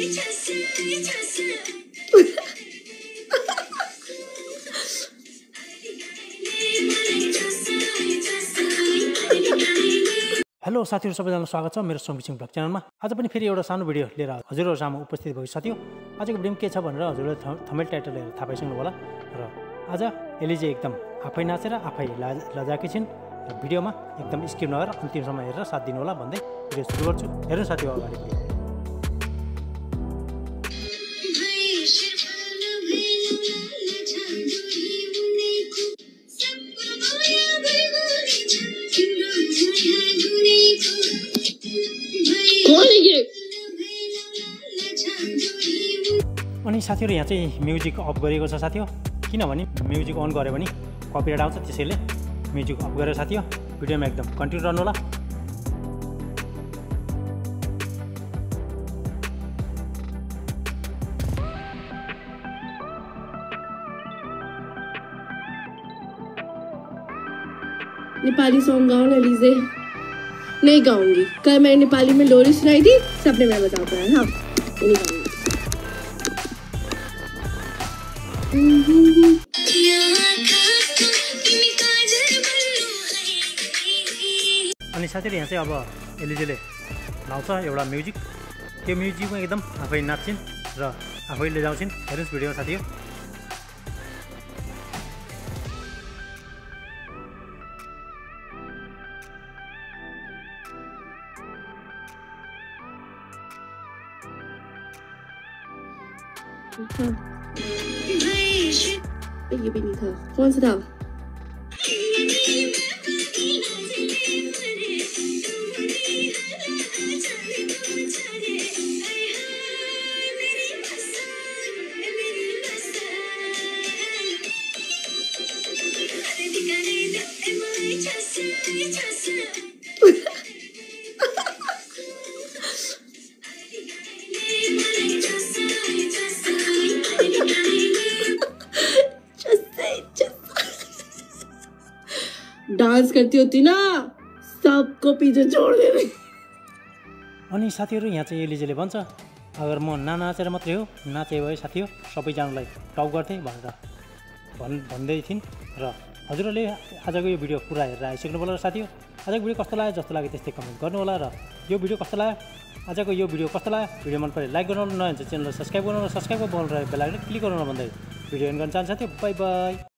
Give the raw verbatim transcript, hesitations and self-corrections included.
Hello साथीहरु सबैजनालाई स्वागत छ मेरो सोमिसिङ ब्लग च्यानलमा। आज पनि फेरि एउटा सानो भिडियो लिएर हजुरहरु सामु उपस्थित भएको साथीहरु। आजको भिडियोमा के छ भनेर हजुरले थम्बनेल टाइटल हेरेर थाहा पाइसक्नु होला। र आज एलिजे एकदम आफै नाचेर आफै लजाकी छिन् र भिडियोमा एकदम स्किप नगरेर अन्तिमसम्म हेरेर साथ दिनु होला भन्दै भिडियो सुरु गर्छु। हेर्नु साथीहरु अगाडि भिडियो। अनि साथीहरु यहाँ चाहिँ म्युजिक अफ गरेको छ साथीहरु, किनभने म्युजिक अन गरे भने कपिराइट आउँछ, त्यसैले म्युजिक अफ गरेर साथीहरु भिडियोमा एकदम कन्टिन्यू रहनु होला। नेपाली सॉन्ग गाओ ना लीजिए। नहीं गाऊंगी, कल मैंने नेपाली में लोरी सुनाई थी, सबने मैं बताता है। हाँ नहीं गाऊंगी। अनि साथीहरु यहाँ चाहिँ अब एलिजेले लाउँछ एउटा म्युजिक, त्यो म्युजिकमा एकदम आफै नाच्छिन् र आफैले जाउँछिन्। हेर्नुस् भिडियोमा साथीहरु। ये भी नहीं था, कौन सा था? डांस करती होती ना, सबको पीछे छोड़ दे रही। अनि साथीहरु यहाँ चाहिँ एलिजेले भन्छ, अगर म नाचेर मात्रै हो, नाचे भए साथीहरु सबैजनालाई टक गर्थे भनेर भन् भन्दै थिइन्। र हजुरहरूले आजको यो भिडियो पुरा हेरेर आइसक्नु होला। साथीहरु आजको भिडियो कस्तो लाग्यो, जस्तो लाग्यो त्यस्तै कमेन्ट गर्नु होला। र यो भिडियो कस्तो लाग्यो, आजको यो भिडियो कस्तो लाग्यो, भिडियो मन परे लाइक गर्नु होला, नयाँ च्यानललाई सब्स्क्राइब गर्नु होला, सब्स्क्राइब गर्नु बेल आइकन क्लिक गर्नु होला भन्दै भिडियो एन्ड गर्न चाहन्छु साथीहरु। Bye by.